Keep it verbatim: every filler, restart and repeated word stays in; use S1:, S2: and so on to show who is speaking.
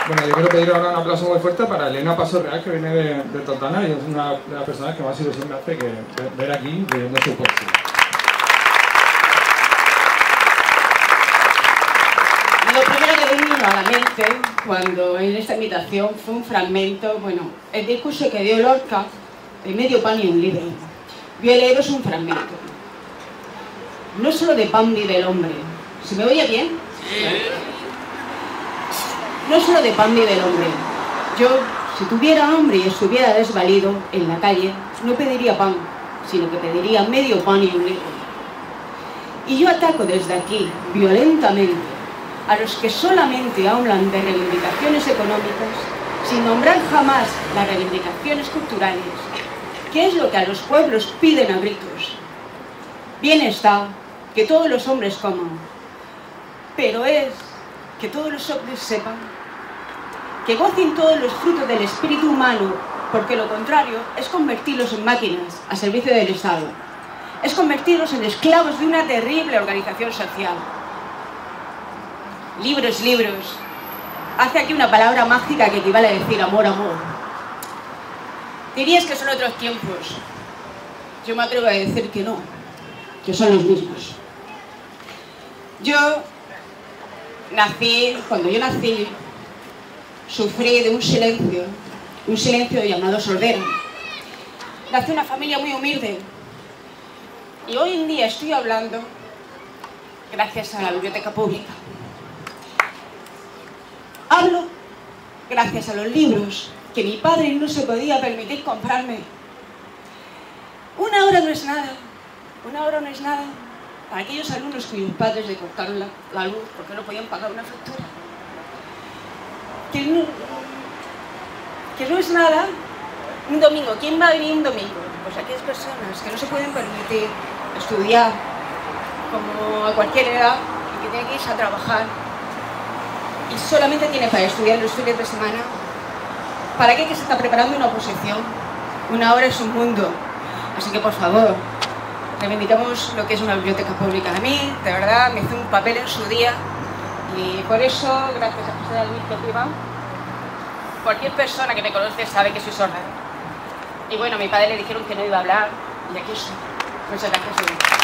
S1: Bueno, yo quiero pedir ahora un aplauso muy fuerte para Elena Paso Real, que viene de, de Totana y es una de las personas que más ilusión me hace que ver aquí viviendo su poesía.
S2: Lo primero que me vino a la mente cuando en esta invitación fue un fragmento, bueno, el discurso que dio Lorca, de medio pan y un libro. Voy a leeros un fragmento. No solo de pan vive el hombre. ¿Se me oye bien? Sí. No solo de pan vive el hombre. Yo, si tuviera hambre y estuviera desvalido en la calle, no pediría pan, sino que pediría medio pan y un libro. Y yo ataco desde aquí, violentamente, a los que solamente hablan de reivindicaciones económicas, sin nombrar jamás las reivindicaciones culturales, que es lo que a los pueblos piden a gritos. Bien está que todos los hombres coman, pero es que todos los hombres sepan, que gocen todos los frutos del espíritu humano, porque lo contrario es convertirlos en máquinas a servicio del Estado, es convertirlos en esclavos de una terrible organización social. Libros, libros. Hace aquí una palabra mágica que equivale a decir amor, amor. Dirías que son otros tiempos. Yo me atrevo a decir que no, que son los mismos. Yo nací, cuando yo nací, sufrí de un silencio, un silencio llamado sordera. Nací en una familia muy humilde y hoy en día estoy hablando gracias a la biblioteca pública. Hablo gracias a los libros que mi padre no se podía permitir comprarme. Una hora no es nada, una hora no es nada para aquellos alumnos cuyos padres le cortaron la, la luz porque no podían pagar una factura. Que no, que no es nada un domingo. ¿Quién va a venir un domingo? Pues aquellas personas que no se pueden permitir estudiar como a cualquier edad y que tienen que irse a trabajar y solamente tiene para estudiar los fines de semana. ¿Para qué que se está preparando una oposición? Una hora es un mundo. Así que, por favor, reivindicamos lo que es una biblioteca pública. A mí, de verdad, me hizo un papel en su día y por eso, gracias a José Luis Copiba, cualquier persona que me conoce sabe que soy sorda. Y bueno, a mi padre le dijeron que no iba a hablar y aquí estoy. Muchas gracias.